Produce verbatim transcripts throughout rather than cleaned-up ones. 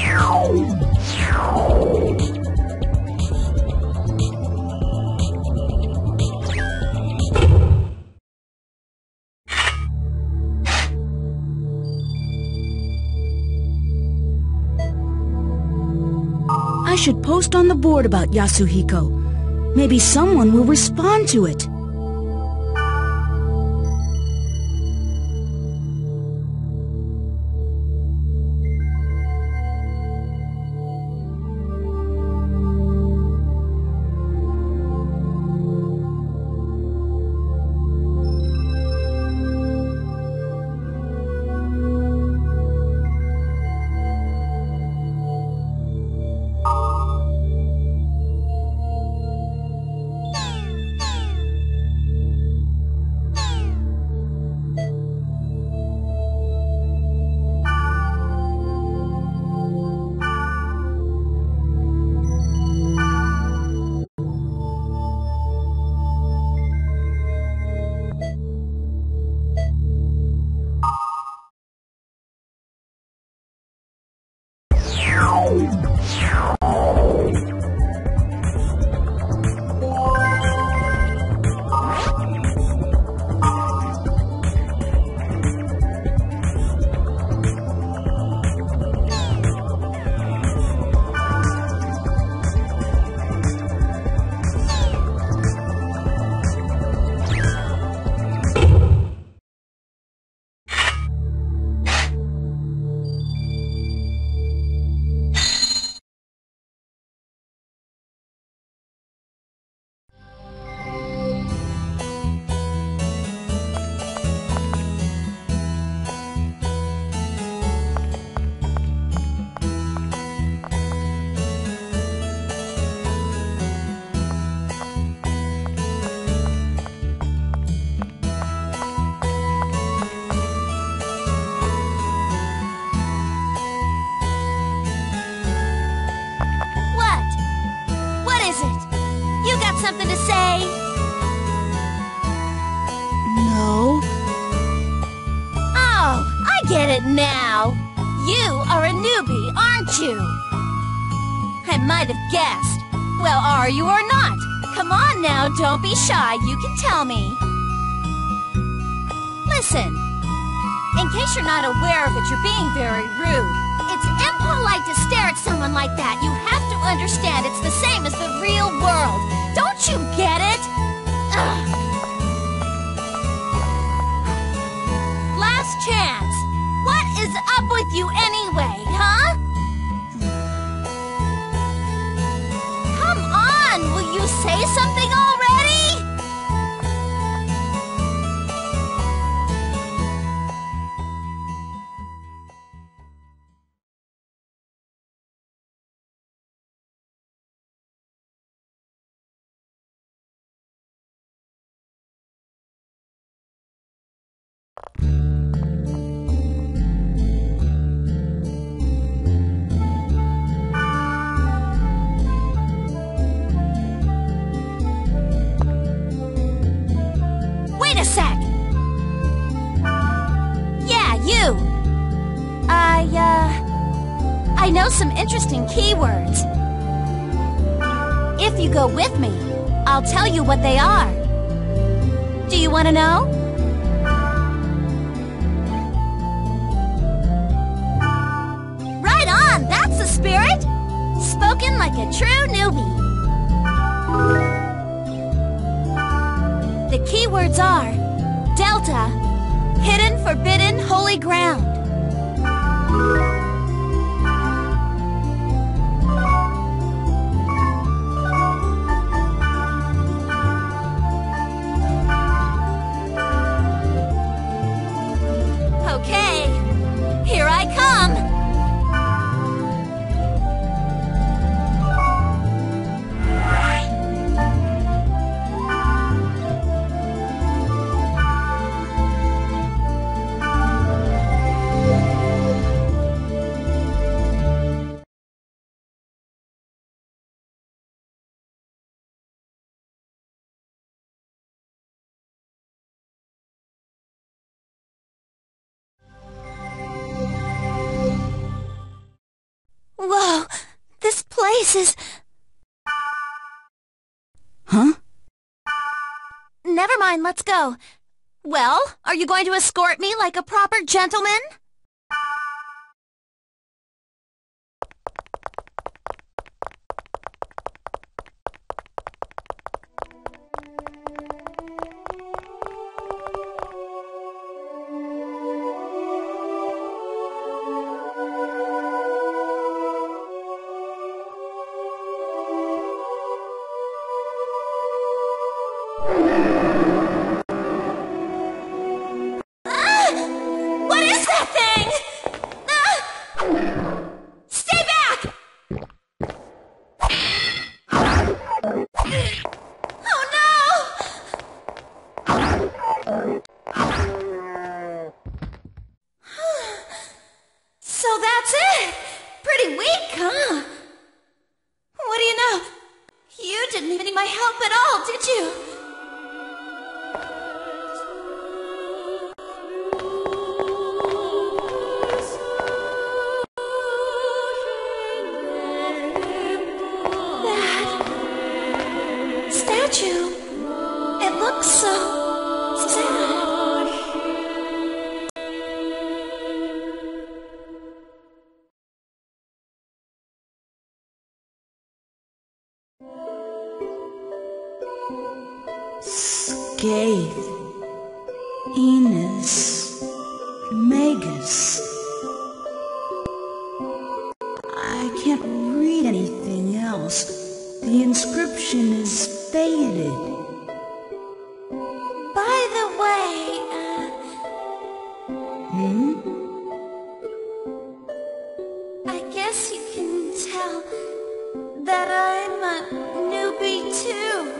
I should post on the board about Yasuhiko. Maybe someone will respond to it. Something to say? No. Oh, I get it now. You are a newbie, aren't you? I might have guessed. Well, are you or not? Come on now, don't be shy. You can tell me. Listen, in case you're not aware of it, you're being very rude. It's impolite to stare at someone like that. You have to understand it's the same as the real world. Don't you get it? Ugh. Last chance. What is up with you anyway, huh? Come on, will you say something already? Wait a sec! Yeah, you! I, uh... I know some interesting keywords. If you go with me, I'll tell you what they are. Do you want to know? Right on! That's the spirit! Spoken like a true newbie. The keywords are Delta, Hidden, Forbidden, Holy Ground. Okay, here I come! place is... Huh? Never mind, let's go. Well, are you going to escort me like a proper gentleman? So that's it! Pretty weak, huh? What do you know? You didn't even need my help at all, did you? That statue, it looks so sad. Scathe, Enos, Magus. I can't read anything else. The inscription is faded. By the way, uh... Hmm? I guess you can tell that I'm a newbie too.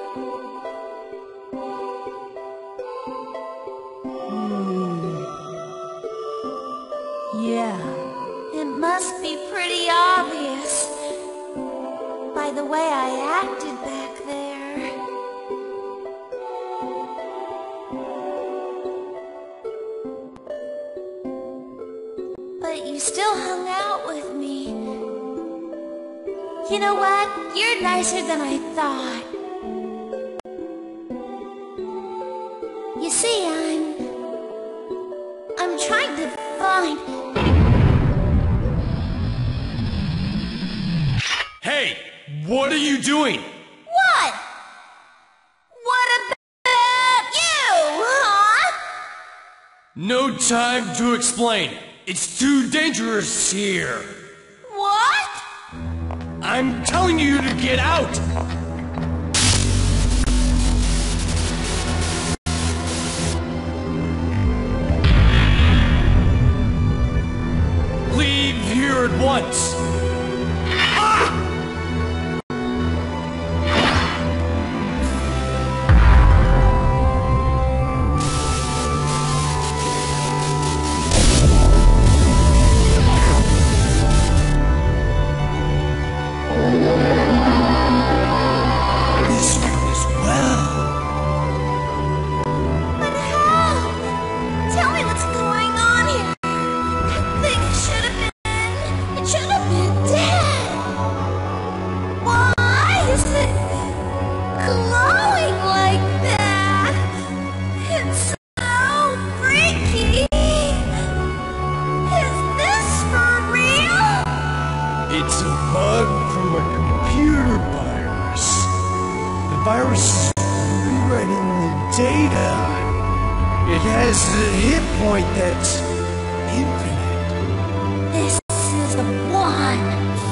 Yeah. It must be pretty obvious by the way I acted back there. But you still hung out with me. You know what? You're nicer than I thought. You see, I'm... I'm trying to find... Hey! What are you doing? What? What about you, huh? No time to explain. It's too dangerous here. What? I'm telling you to get out! Leave here at once! It's a bug from a computer virus. The virus is rewriting the data. It has a hit point that's infinite. This is the one.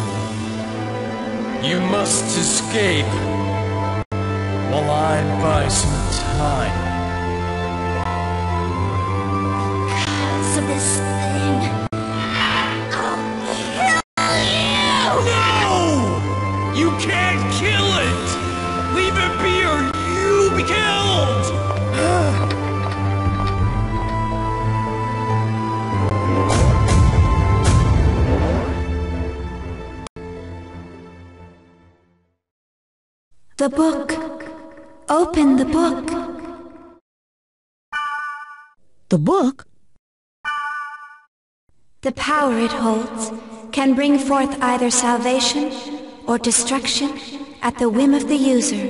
You must escape while I buy some time. Because of this thing. You can't kill it! Leave it be or you'll be killed! The book. Open the book. The book? The power it holds can bring forth either salvation or destruction at the whim of the user.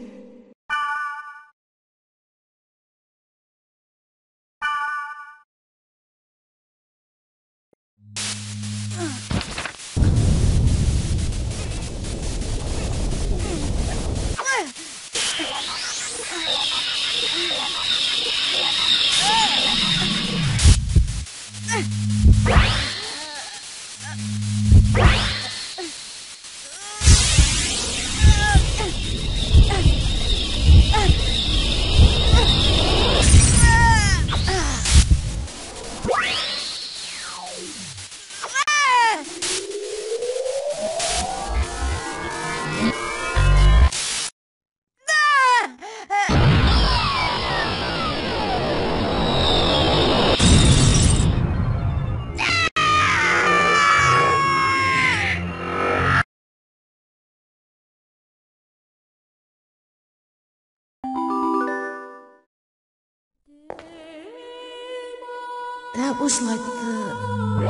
That was like the...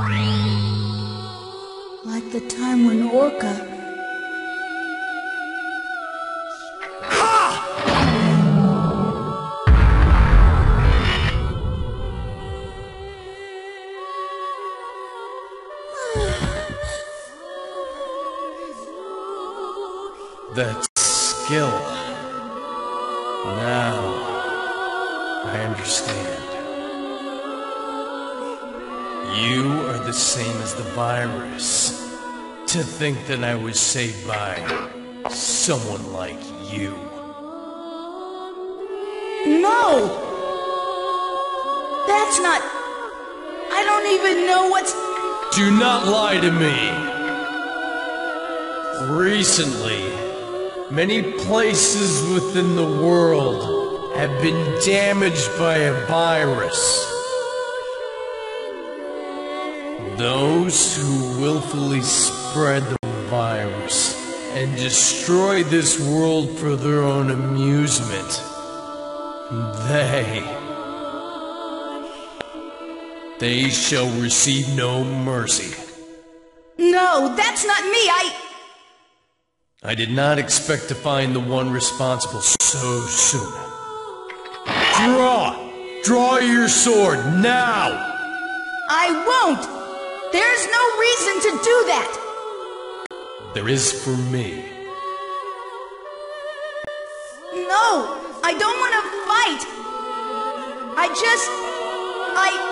like the time when Orca... That skill. Now, I understand. You are the same as the virus. To think that I was saved by someone like you. No! That's not... I don't even know what's... Do not lie to me! Recently, many places within the world have been damaged by a virus. Those who willfully spread the virus and destroy this world for their own amusement, they... they shall receive no mercy. No, that's not me, I... I did not expect to find the one responsible so soon. Draw! Draw your sword, now! I won't! There's no reason to do that! There is for me. No! I don't want to fight! I just... I...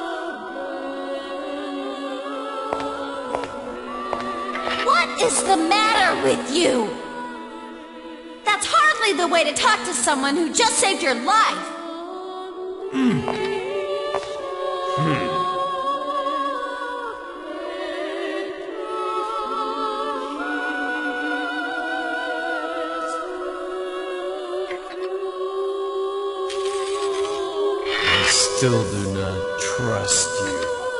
What is the matter with you? That's hardly the way to talk to someone who just saved your life. Hmm. Hmm. I still do not trust you.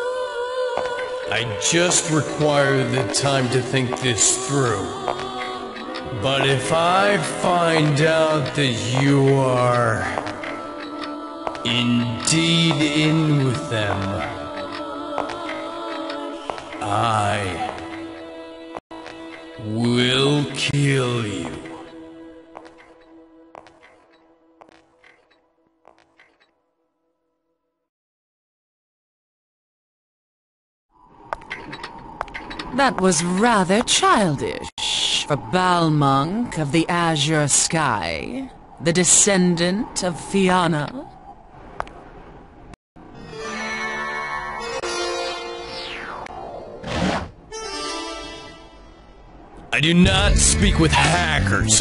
I just require the time to think this through. But if I find out that you are indeed in with them, I will kill you. That was rather childish for Balmonk of the Azure Sky, the descendant of Fianna. I do not speak with hackers.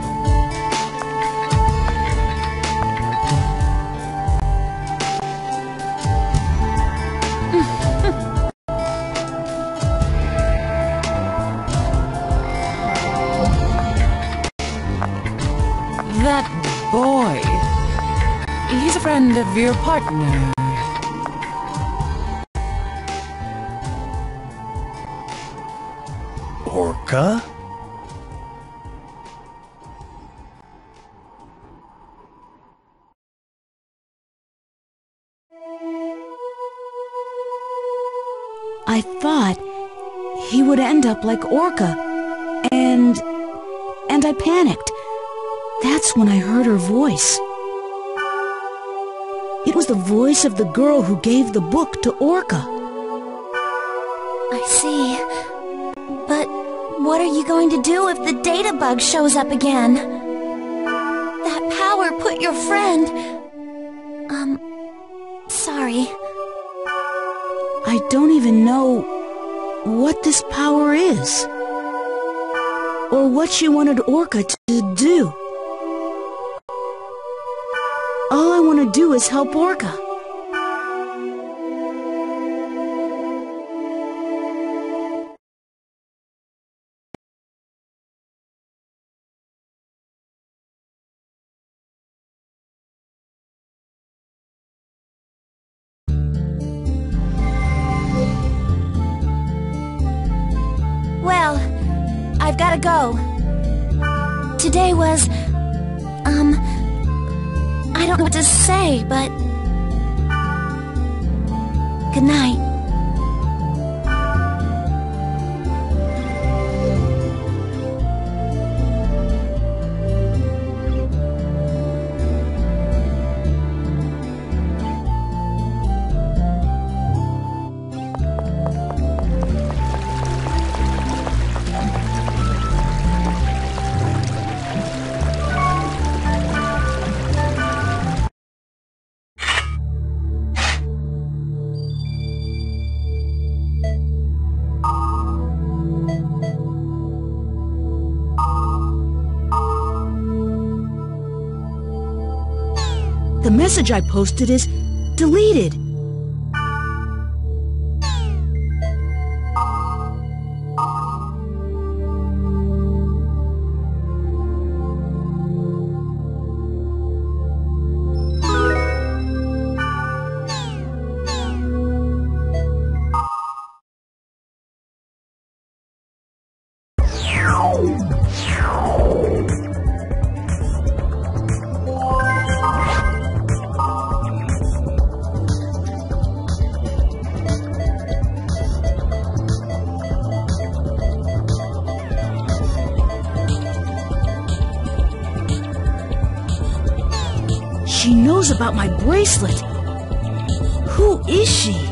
That boy, he's a friend of your partner. Orca? I thought he would end up like Orca, And... and I panicked. That's when I heard her voice. It was the voice of the girl who gave the book to Orca. I see. But what are you going to do if the data bug shows up again? That power put your friend... Um... Sorry. I don't even know what this power is. Or what she wanted Orca to do. All I want to do is help Orca. Well, I've got to go. Today was... Um... I don't know what to say, but... Good night. The message I posted is deleted. She knows about my bracelet. Who is she?